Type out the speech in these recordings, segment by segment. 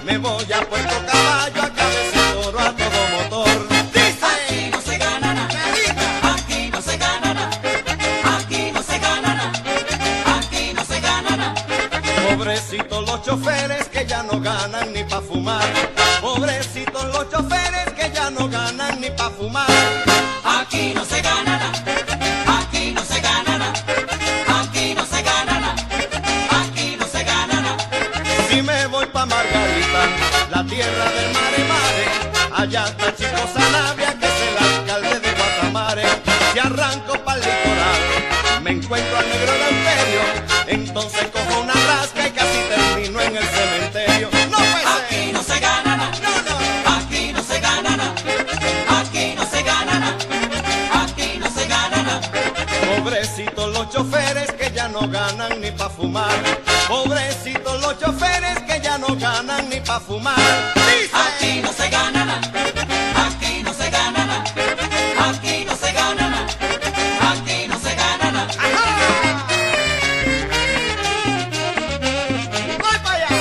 Me voy a Puerto Caballo, a Cabeza Toro, a todo motor. Dice: aquí no se gana nada, aquí no se gana nada, aquí no se gana nada, aquí no se gana nada. Pobrecitos los choferes que ya no ganan ni pa' fumar. Pobrecitos los choferes que ya no ganan ni pa' fumar. Aquí no se gana nada, aquí no se gana nada, aquí no se gana nada, aquí no se gana nada. Si me voy pa' Margarita, la tierra del mare mare, allá está Chico Sanabria, que es el alcalde de Guatamare. Si arranco pa'l litoral, me encuentro al negro Eleuterio, entonces cojo una rasca y casi termino en el cementerio. ¡No puede ser! Aquí no se gana nada, ¡No, no! aquí no se gana nada, aquí no se gana nada, aquí no se gana nada. Pobrecitos los choferes que ya no ganan ni pa' fumar. Pobrecitos los choferes que ya no ganan ni pa' fumar. Dice: Aquí no se gana nada, aquí no se gana nada, aquí no se gana nada, aquí no se gana nada. ¡Voy para allá!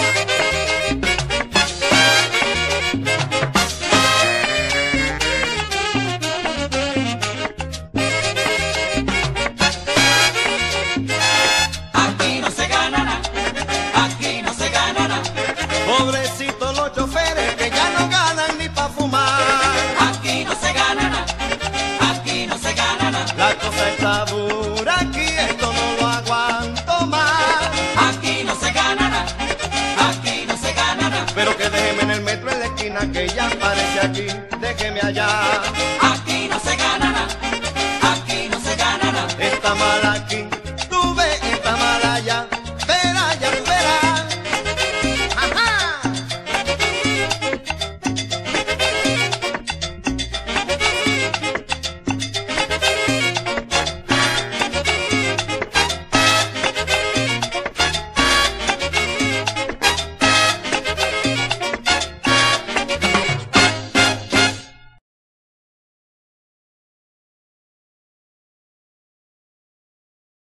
Aquí no se gana nada, aquí no se gana nada, Pobrecitos los choferes que ya no ganan ni pa' fumar. aquí no se gana nada, aquí no se gana nada, La cosa está dura aquí, esto no lo aguanto más. aquí no se gana nada, aquí no se gana nada, Pero que déjeme en el metro en la esquina que ya aparece aquí, déjeme allá. aquí no se gana nada, aquí no se gana nada. Está mal aquí